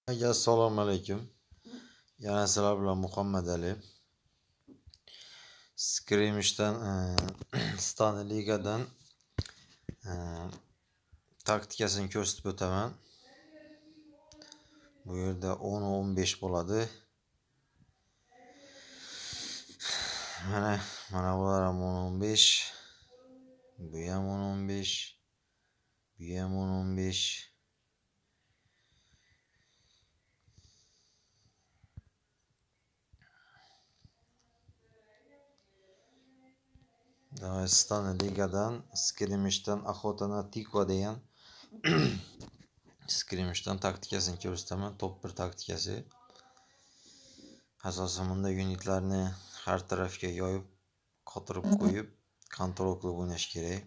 Assalomu alaykum. Yana sizlar bilan Muhammad Ali. Skrimishdan Stani Ligadan taktikasini ko'rsatib o'taman. Bu yerda 10-15 bo'ladi. Mana bular ham 10-15. Bu ham 10-15. Bu ham 10-15. Dag'iston ligadan skrimishdan Охота на Тиква degan skrimishdan taktikasini ko'rsataman. Top 1 taktikasi. Asosan bunda unitlarni har tarafga yoyib, qotirib qo'yib, kontrol qilib o'ynash kerak.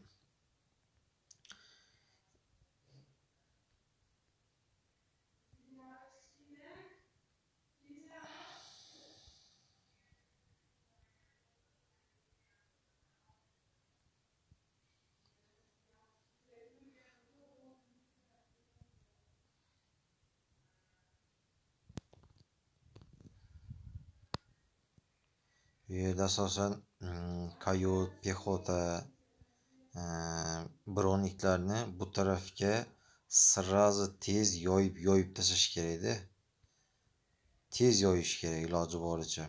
Bu yerda asosan Kayot, Pexota, Broniklarni bu tarafga sразу tez yoyib tashlash kerakda. Tez yoyish kerak iloji boricha.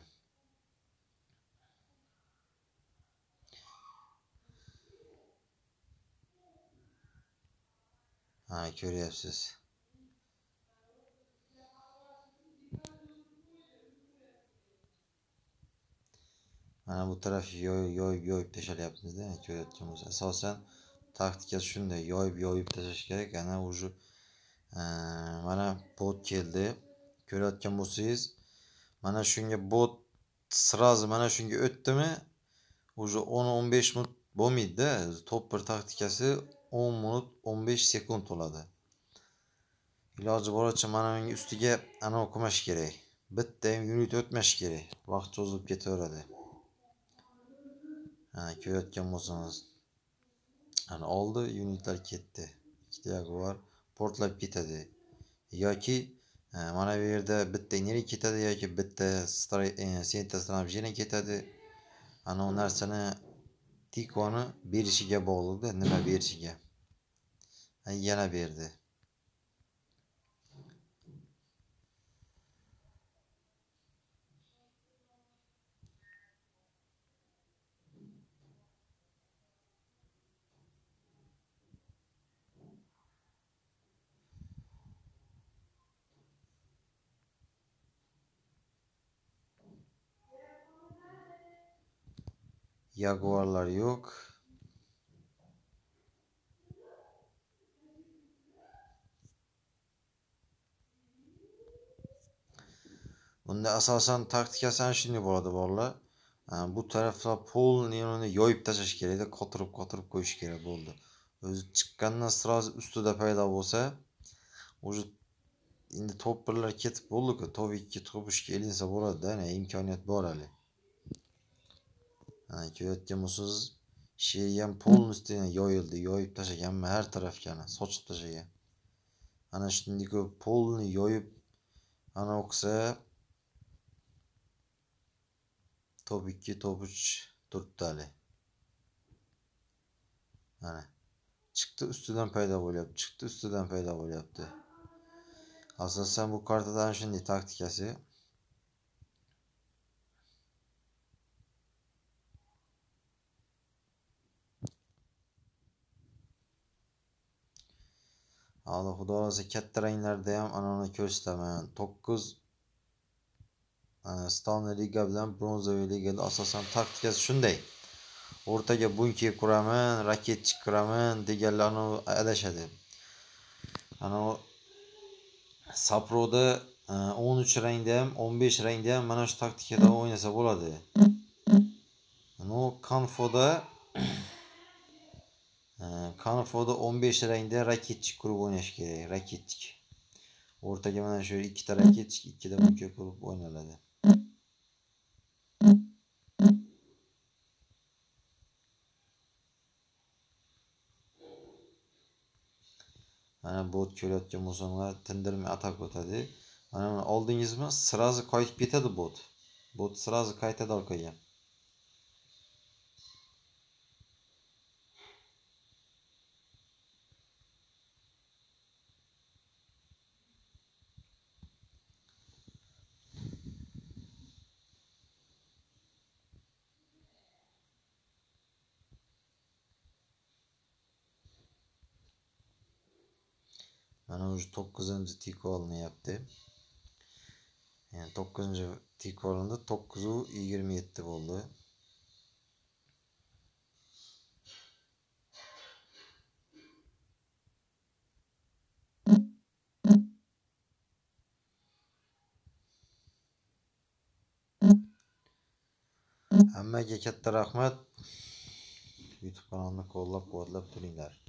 Ko'ryapsiz. Mana bu taraf yoyib tashalyapmiz-da, ko'rayotgan bo'lsangiz. Asosan taktikasi shunday, yoyib tashlash kerak. Ana уже mana bot keldi. Ko'rayotgan bo'lsangiz, mana shunga bot sразу mana shunga o'tdimi, уже 10-15 minut bo'lmaydi-da. Top 1 taktikasi 10 minut 15 sekund bo'ladi. Iloji boricha mana uning ustiga anov qilmash kerak. Bitta ham unit o'tmash kerak. Vaqt cho'zilib ketaveradi. Ko'rayotgan bo'lsangiz, ana oldi unitlar ketdi. Ikkita Jaguar portlab ketadi. Yoki mana bu yerda bitta energi ketadi yoki bitta senta снабжение ketadi. Ana u narsani Tikvani berishiga bog'liqda, nima berishiga. Yana berdi. Jaguarlar yok. Bunda asosan taktikasi ana shunday bo'ladi bolalar. Bu tarafda polni yoyib tashlash kerak, qotirib qo'yish kerak bo'ldi. O'zi chiqqandan sразу ustida paydo bo'lsa, уже endi top 1lar ketib bo'ldi-ku, top 2 top 3 ga ilinsa bo'ladi-da, imkoniyat bor hali. Ko'rayotgan bo'lsangiz, she'ri ham polnistidan yoyib tashlagan, har tarafga sochib tashlagan. Ana shunday ko'p polni yoyib ana o'qisa top 2 top 3 turibdi hali. Mana chiqdi ustidan paydo bo'lyapti. Asosan bu kartadan shunday taktikasi. Hali xudo xohlasa katta ranglarda ham ana uni ko'rsataman. 9 Stani liga bilan bronzaviy ligada asosan taktikasi shunday. O'rtaga bunker quraman, raketchi quraman deganlarni adashadi. Ana Saproda 13 rangda ham, 15 rangda ham mana shu taktikada o'ynasa bo'ladi. Kanfoda 15 rangda raketchi qurib o'ynash kerak, raketchi. O'rtaga mana shu ikkita raketchi, ikkita bunker qurib o'ynaladi. Mana bot ko'rayotgan bo'lsanglar, tindirmay atak o'tadi. Mana buni oldingizmi? Sразу qaytib ketadi bot. Bot sразу qaytadi orqaga. Mana уже 9-chi tik olinyapti. Yani 9-chi tik olindi, 9:27 bo'ldi. Hammaga katta rahmat. YouTube kanalini qo'llab-quvvatlab turinglar.